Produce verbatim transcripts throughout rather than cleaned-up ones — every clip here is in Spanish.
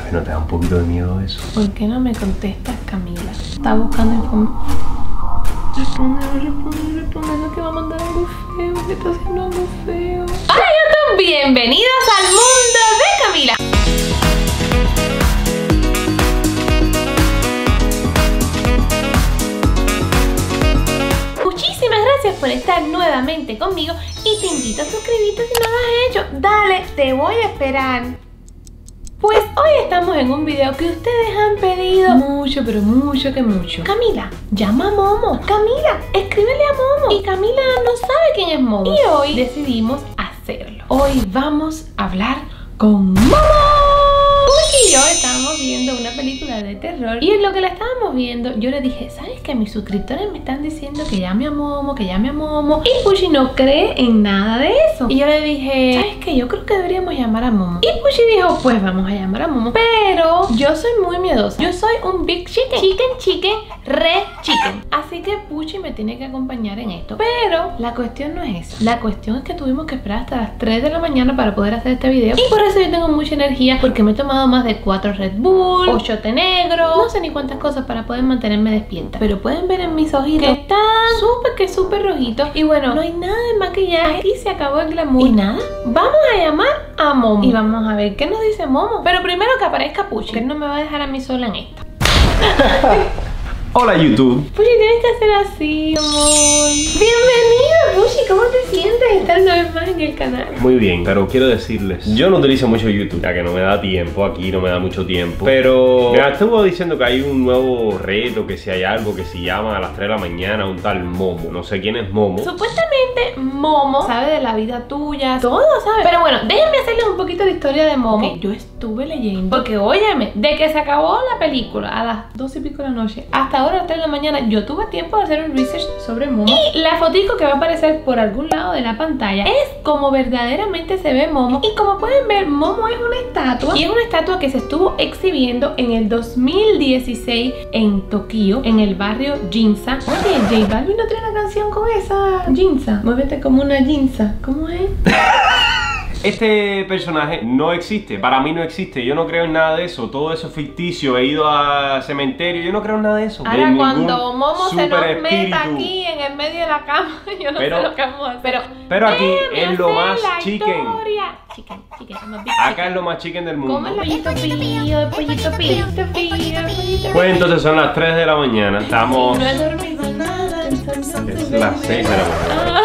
¿No te da un poquito de miedo eso? ¿Por qué no me contestas, Camila? Está buscando información. Responde, responde, responde. No, que va a mandar algo feo, que está haciendo algo feo. ¡Hola, YouTube! Bienvenidos al mundo de Camila. Muchísimas gracias por estar nuevamente conmigo y te invito a suscribirte si no lo has hecho. Dale, te voy a esperar. Pues hoy estamos en un video que ustedes han pedido mucho, pero mucho que mucho. Camila, llama a Momo. Camila, escríbele a Momo. Y Camila no sabe quién es Momo. Y hoy decidimos hacerlo. Hoy vamos a hablar con Momo. Puchi y yo estábamos viendo una película de terror y en lo que la estábamos viendo yo le dije, ¿sabes que mis suscriptores me están diciendo que llame a Momo, que llame a Momo? Y Puchi no cree en nada de eso. Y yo le dije, ¿sabes qué? Yo creo que deberíamos llamar a Momo. Y Puchi dijo, pues vamos a llamar a Momo. Pero yo soy muy miedosa. Yo soy un big chicken. Chicken, chicken, re chicken. Así que Puchi me tiene que acompañar en esto. Pero la cuestión no es eso. La cuestión es que tuvimos que esperar hasta las tres de la mañana para poder hacer este video. Y por eso yo tengo mucha energía porque me he tomado más de cuatro Red Bull, ocho té negro, no sé ni cuántas cosas para poder mantenerme despierta. Pero pueden ver en mis ojitos que están súper que súper rojitos. Y bueno, no hay nada de maquillaje. Aquí se acabó el glamour. Y nada, vamos a llamar a Momo y vamos a ver qué nos dice Momo. Pero primero que aparezca Puchi, que él no me va a dejar a mí sola en esta. Hola, YouTube. Puchi, tienes que hacer así, amor. Bienvenido, Puchi. ¿Cómo te sientes estar una vez más en el canal? Muy bien, pero quiero decirles, yo no utilizo mucho YouTube, ya que no me da tiempo, aquí no me da mucho tiempo. Pero me estuvo diciendo que hay un nuevo reto, que si hay algo, que si llaman a las tres de la mañana un tal Momo. No sé quién es Momo. Supuestamente Momo sabe de la vida tuya, todo sabe. Pero bueno, déjenme hacerles un poquito de historia de Momo. Okay, yo estuve leyendo, porque óyeme, de que se acabó la película a las doce y pico de la noche hasta ahora a las tres de la mañana, yo tuve tiempo de hacer un research sobre Momo. Y la fotico que va a aparecer por algún lado de la pantalla es como verdaderamente se ve Momo. Y como pueden ver, Momo es una estatua. Y es una estatua que se estuvo exhibiendo en el dos mil dieciséis en Tokio, en el barrio Ginza. Oye, J Balvin no tiene una canción con esa Ginza. Muévete como una Ginza. ¿Cómo es? Este personaje no existe, para mí no existe, yo no creo en nada de eso, todo eso es ficticio, he ido a cementerio, yo no creo en nada de eso. Ahora de cuando Momo se nos meta aquí en el medio de la cama, yo no pero, sé lo que vamos a hacer. Pero, pero aquí es lo más chicken. Chicken, chicken. Acá es lo más chicken del mundo. ¿Cómo es el pollito pillo, el pollito pillo, el pollito pillo? Pues entonces son las tres de la mañana, estamos... No he dormido nada. Es las seis de la mañana.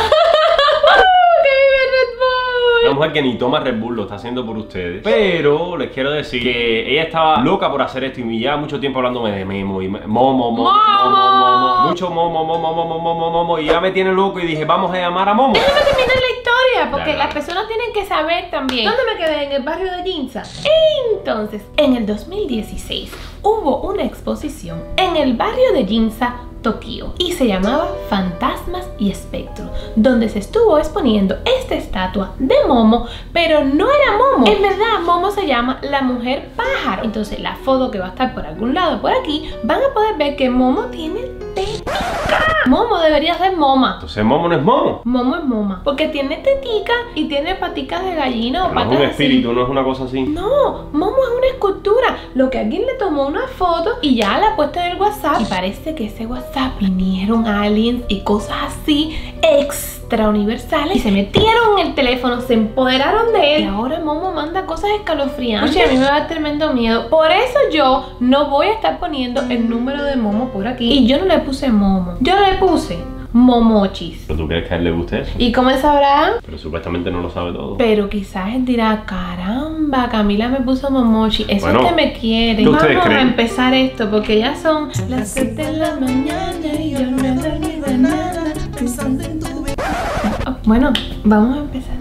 Una mujer que ni toma Red Bull, lo está haciendo por ustedes. Pero les quiero decir que ella estaba loca por hacer esto y lleva mucho tiempo hablándome de Memo y Momo, Momo, Momo, Momo, mucho Momo, Momo, Momo, Momo, Momo, y ya me tiene loco y dije, vamos a llamar a Momo. Déjame terminar la historia, porque Dale. las personas tienen que saber también. ¿Dónde me quedé? En el barrio de Ginza. Entonces, en el dos mil dieciséis hubo una exposición en el barrio de Ginza, Tokio, y se llamaba Fantasmas y Espectros, donde se estuvo exponiendo esta estatua de Momo, pero no era Momo. En verdad, Momo se llama la mujer pájaro. Entonces, la foto que va a estar por algún lado por aquí, van a poder ver que Momo tiene tetica. Momo debería ser Moma. Entonces Momo no es Momo. Momo es Moma, porque tiene tetica y tiene paticas de gallina o no patas es un espíritu, así. No es una cosa así. No, Momo es una escultura. Lo que alguien le tomó una foto y ya la ha puesto en el WhatsApp. Y parece que ese WhatsApp vinieron aliens y cosas así extra universales y se metieron en el teléfono, se empoderaron de él y ahora Momo manda cosas escalofriantes. Oye, a mí me da tremendo miedo. Por eso yo no voy a estar poniendo el número de Momo por aquí. Y yo no le puse Momo, yo le puse Momochis. ¿Pero tú crees que a él le guste eso? ¿Y cómo él sabrá? Pero supuestamente no lo sabe todo. Pero quizás él dirá, caramba, Camila me puso Momochi. Eso bueno, es que me quiere. ¿qué Vamos creen? a empezar esto porque ya son las siete de la mañana y yo no he dormido nada pensando en tu vida. Oh, bueno, vamos a empezar.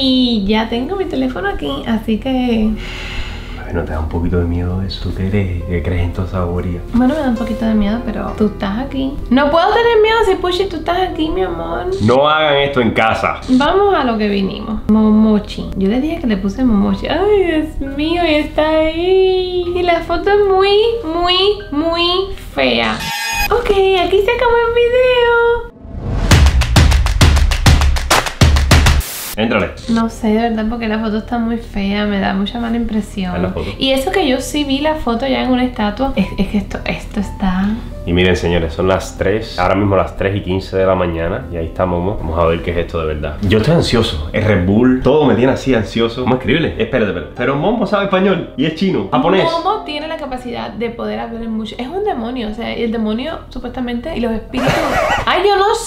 Y ya tengo mi teléfono aquí, así que... ¿No te da un poquito de miedo eso? ¿Tú qué crees? ¿Qué crees en toda esa bobería? Bueno, me da un poquito de miedo, pero tú estás aquí. No puedo tener miedo si Puchi, tú estás aquí, mi amor. No hagan esto en casa. Vamos a lo que vinimos. Momochi. Yo le dije que le puse Momochi. Ay, Dios mío, y está ahí. Y la foto es muy, muy, muy fea. Ok, aquí se acabó el video. Éntrale. No sé, de verdad, porque la foto está muy fea, me da mucha mala impresión. ¿Es la foto? Y eso que yo sí vi la foto ya en una estatua, es, es que esto, esto está... Y miren, señores, son las tres, ahora mismo las tres y quince de la mañana. Y ahí está Momo. Vamos a ver qué es esto de verdad. Yo estoy ansioso. El Red Bull, todo me tiene así ansioso. ¿Cómo escribirle? Espérate, espérate. Pero Momo sabe español y es chino, japonés. Momo tiene la capacidad de poder hablar en mucho. Es un demonio, o sea, el demonio supuestamente y los espíritus. ¡Ay, yo no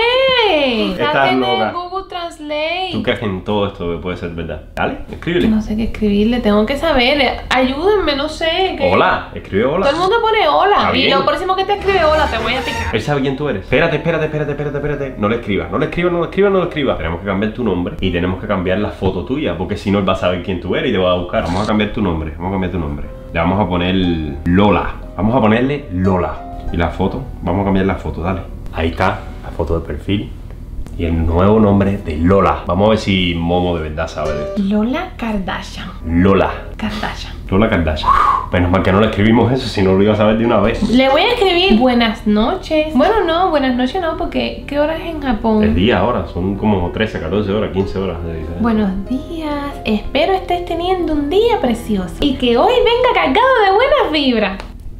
sé! Estás Saquen loca. en Google Translate. ¿Tú crees que en todo esto puede ser verdad? Dale, escríbele. No sé qué escribirle, tengo que saber. Ayúdenme, no sé. ¿Qué? Hola, escribe hola. Todo el mundo pone hola. Está Y bien. lo próximo que te escribe hola, te voy a picar. Él sabe quién tú eres. Espérate, espérate, espérate, espérate, espérate. No le escribas, no le escribas, no le escribas, no le escribas. Tenemos que cambiar tu nombre y tenemos que cambiar la foto tuya, porque si no él va a saber quién tú eres y te va a buscar. Vamos a cambiar tu nombre, vamos a cambiar tu nombre. Le vamos a poner Lola. Vamos a ponerle Lola. Y la foto, vamos a cambiar la foto, dale. Ahí está, la foto de perfil. Y el nuevo nombre de Lola. Vamos a ver si Momo de verdad sabe de esto. Lola Kardashian. Lola. Kardashian. Lola Kardashian. Menos mal que no le escribimos eso, si no lo iba a saber de una vez. Le voy a escribir buenas noches. Bueno, no, buenas noches no, porque ¿qué hora es en Japón? Es día ahora, son como trece, catorce horas, quince horas de diferencia. Buenos días, espero estés teniendo un día precioso y que hoy venga cargado de buenas vibras.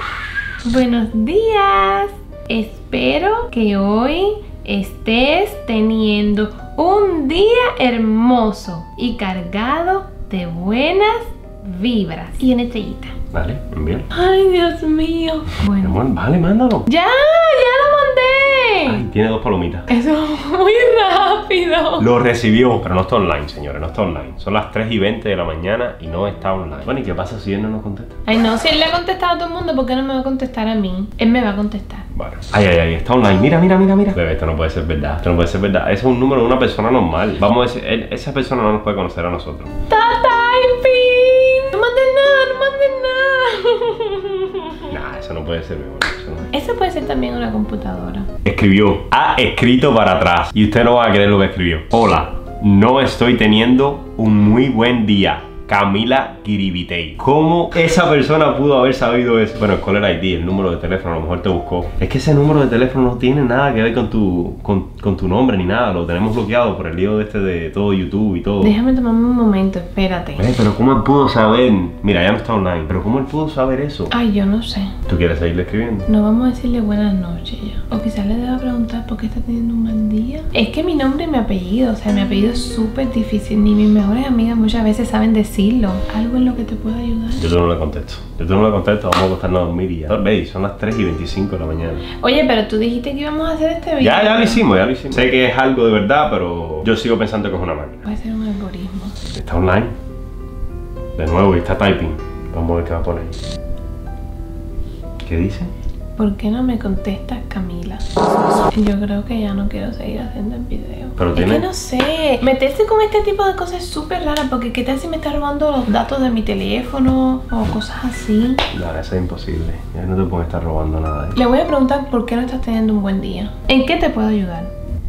Buenos días, espero que hoy estés teniendo un día hermoso y cargado de buenas vibras. Y una estrellita. Vale, envíalo. Ay, Dios mío. Bueno. Amor, vale, mándalo. ¡Ya! ¡Ya lo mandé! Ay, tiene dos palomitas. Eso es muy rápido. Lo recibió, pero no está online, señores, no está online. Son las tres y veinte de la mañana y no está online. Bueno, ¿y qué pasa si él no nos contesta? Ay, no, si él le ha contestado a todo el mundo, ¿por qué no me va a contestar a mí? Él me va a contestar. Vale. Ay, ay, ay, está online. Mira, mira, mira, mira. Bebé, esto no puede ser verdad. Esto no puede ser verdad. Ese es un número de una persona normal. Vamos a decir, él- esa persona no nos puede conocer a nosotros. ¡Está typing! ¡No mandes nada, no mandes nada! Nah, eso no puede ser, mi amor. Eso no es. Eso puede ser también una computadora. Escribió, ha escrito para atrás. Y usted no va a creer lo que escribió. Hola, no estoy teniendo un muy buen día. Camila Kiribitei. ¿Cómo esa persona pudo haber sabido eso? Bueno, el caller I D, el número de teléfono, a lo mejor te buscó. Es que ese número de teléfono no tiene nada que ver con tu, con, con tu nombre ni nada. Lo tenemos bloqueado por el lío de este de todo YouTube y todo. Déjame tomarme un momento, espérate. Eh, pero ¿cómo él pudo saber? Mira, ya no está online. Pero ¿cómo él pudo saber eso? Ay, yo no sé. ¿Tú quieres seguirle escribiendo? No vamos a decirle buenas noches ya. O quizás le deba preguntar por qué está teniendo un mal día. Es que mi nombre y mi apellido, o sea, mi apellido es súper difícil. Ni mis mejores amigas muchas veces saben decirlo. Algo en lo que te pueda ayudar. Yo tú no le contesto. Yo tú no le contesto, vamos a acostarnos a dormir y ya. Veis, son las tres y veinticinco de la mañana. Oye, pero tú dijiste que íbamos a hacer este video. Ya, ya lo hicimos, ya lo hicimos. Sé que es algo de verdad, pero yo sigo pensando que es una máquina. Puede ser un algoritmo. Está online. De nuevo, y está typing. Vamos a ver qué va a poner. ¿Qué dice? ¿Por qué no me contestas, Camila? Yo creo que ya no quiero seguir haciendo el video. Pero es tiene- que no sé, meterse con este tipo de cosas es súper rara, porque ¿qué tal si me está robando los datos de mi teléfono o cosas así? Dale, eso es imposible. Ya no te pueden estar robando nada. ¿eh? Le voy a preguntar por qué no estás teniendo un buen día. ¿En qué te puedo ayudar?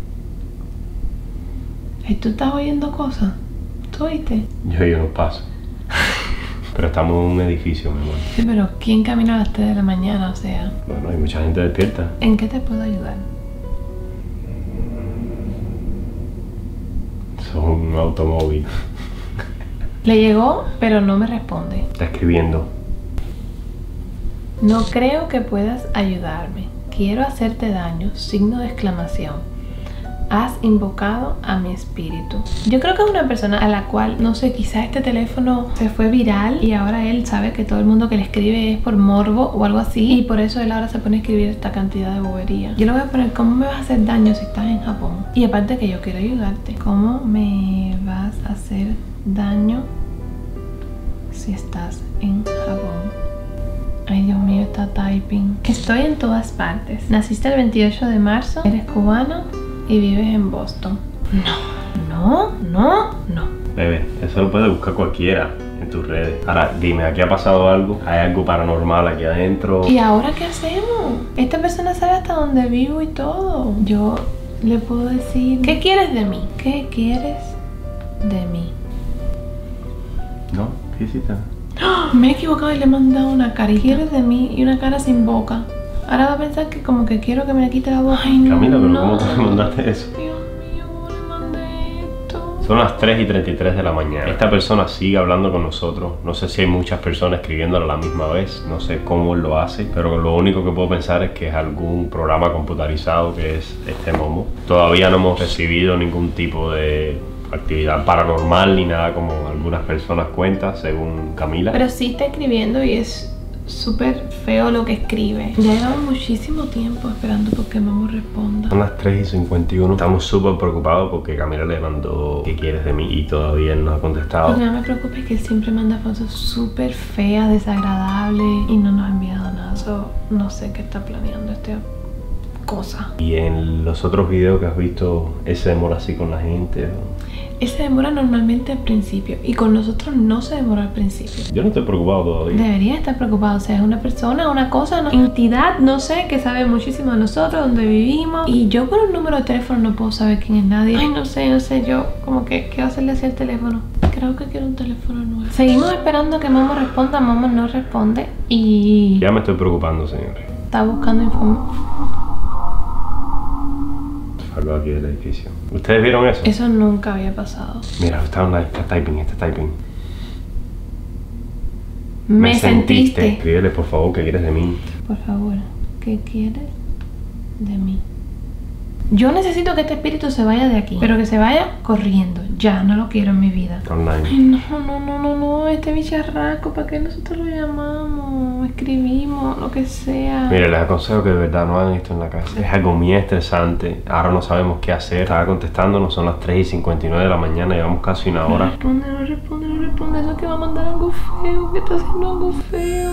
¿Y tú estás oyendo cosas? ¿Tú oíste? Yo yo no paso. Pero estamos en un edificio, mi amor. Sí, pero ¿quién camina a las tres de la mañana? O sea, Bueno, hay mucha gente despierta. ¿en qué te puedo ayudar? Eso es un automóvil. Le llegó, pero no me responde. Está escribiendo. No creo que puedas ayudarme. Quiero hacerte daño. Signo de exclamación. Has invocado a mi espíritu. Yo creo que es una persona a la cual, no sé, quizás este teléfono se fue viral y ahora él sabe que todo el mundo que le escribe es por morbo o algo así, y por eso él ahora se pone a escribir esta cantidad de bobería. Yo le voy a poner: ¿cómo me vas a hacer daño si estás en Japón? Y aparte que yo quiero ayudarte. ¿Cómo me vas a hacer daño si estás en Japón? Ay, Dios mío, está typing. Estoy en todas partes. Naciste el veintiocho de marzo, eres cubano y vives en Boston. No, no, no, no. Bebé, eso lo puede buscar cualquiera en tus redes. Ahora, dime, ¿aquí ha pasado algo? ¿Hay algo paranormal aquí adentro? ¿Y ahora qué hacemos? Esta persona sabe hasta dónde vivo y todo. Yo le puedo decir: ¿qué quieres de mí? ¿Qué quieres de mí? ¿No? ¿Qué hiciste? ¡Ah! Me he equivocado y le he mandado una cara. ¿Qué quieres de mí? Y una cara sin boca. Ahora va a pensar que como que quiero que me le quite la boca. Ay, no, Camila, pero no. ¿cómo tú me mandaste eso? Dios mío, ¿cómo le mandé esto? Son las tres y treinta y tres de la mañana. Esta persona sigue hablando con nosotros. No sé si hay muchas personas escribiéndolo a la misma vez. No sé cómo él lo hace, pero lo único que puedo pensar es que es algún programa computarizado que es este Momo. Todavía no hemos recibido ningún tipo de actividad paranormal ni nada como algunas personas cuentan, según Camila. Pero sí está escribiendo y es súper feo lo que escribe. Ya llevamos muchísimo tiempo esperando porque Momo responda. Son las tres y cincuenta y uno. Estamos súper preocupados porque Camila le mandó ¿qué quieres de mí? Y todavía él no ha contestado. Lo que no me preocupa es que él siempre manda fotos súper feas, desagradables y no nos ha enviado nada. So, no sé qué está planeando este cosa. Y en los otros videos que has visto, ¿él se demora así con la gente? ¿O? Él se demora normalmente al principio y con nosotros no se demora al principio. Yo no estoy preocupado todavía. Debería estar preocupado, o sea, es una persona, una cosa, una entidad, no sé, que sabe muchísimo de nosotros, dónde vivimos. Y yo con un número de teléfono no puedo saber quién es nadie. Ay, no sé, no sé, yo como que quiero hacerle así al teléfono. Creo que quiero un teléfono nuevo. Seguimos esperando que Momo responda, Momo no responde y... Ya me estoy preocupando, señores. Está buscando información. Algo aquí del edificio. ¿Ustedes vieron eso? Eso nunca había pasado. Mira, está online, está typing, está typing. Me, Me sentiste. sentiste. Escríbele, por favor, ¿qué quieres de mí? Por favor, ¿qué quieres de mí? Yo necesito que este espíritu se vaya de aquí, pero que se vaya corriendo. Ya, no lo quiero en mi vida. Online. Ay, no, no, no, no, no, este bicharraco, ¿para qué nosotros lo llamamos? Escribimos, lo que sea. Mire, les aconsejo que de verdad no hagan esto en la casa. Es algo muy estresante. Ahora no sabemos qué hacer. Estaba contestándonos, son las tres y cincuenta y nueve de la mañana, llevamos casi una hora. No responde, no responde, no responde. Eso que va a mandar algo feo, que está haciendo algo feo.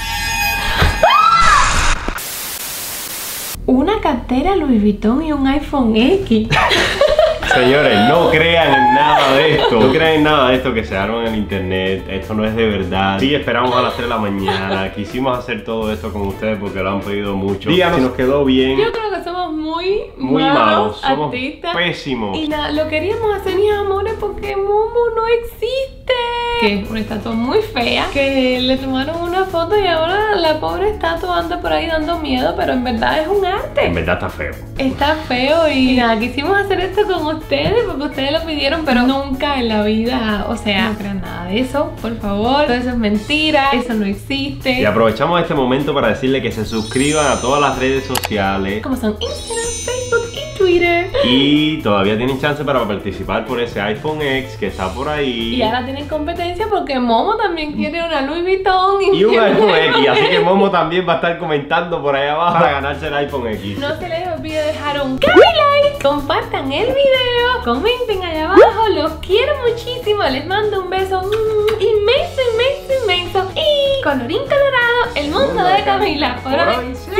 Una cartera Louis Vuitton y un iPhone X. Señores, no crean en nada de esto. No crean en nada de esto que se arma en el internet. Esto no es de verdad. Sí, esperamos a las tres de la mañana. Quisimos hacer todo esto con ustedes porque lo han pedido mucho. Díganos si nos quedó bien. Yo creo que somos muy, muy malos, malos. Somos artistas. Pésimos. Y nada, lo queríamos hacer, mis amores, porque Momo no existe. Que es una estatua muy fea, que le tomaron una foto y ahora la pobre estatua anda por ahí dando miedo, pero en verdad es un arte. En verdad está feo. Está feo y nada, quisimos hacer esto con ustedes porque ustedes lo pidieron, pero nunca en la vida, o sea, no crean nada de eso, por favor. Todo eso es mentira, eso no existe. Y aprovechamos este momento para decirle que se suscriban a todas las redes sociales, como son Instagram, Facebook y Twitter. Y todavía tienen chance para participar por ese iPhone X que está por ahí. Y ahora tienen competencia porque Momo también quiere una Louis Vuitton y, y un iPhone X, así que Momo también va a estar comentando por ahí abajo para ganarse el iPhone X. No se les olvide dejar un like, compartan el video, comenten allá abajo, los quiero muchísimo, les mando un beso inmenso, inmenso, inmenso y colorín colorado, el mundo de Camila por hoy.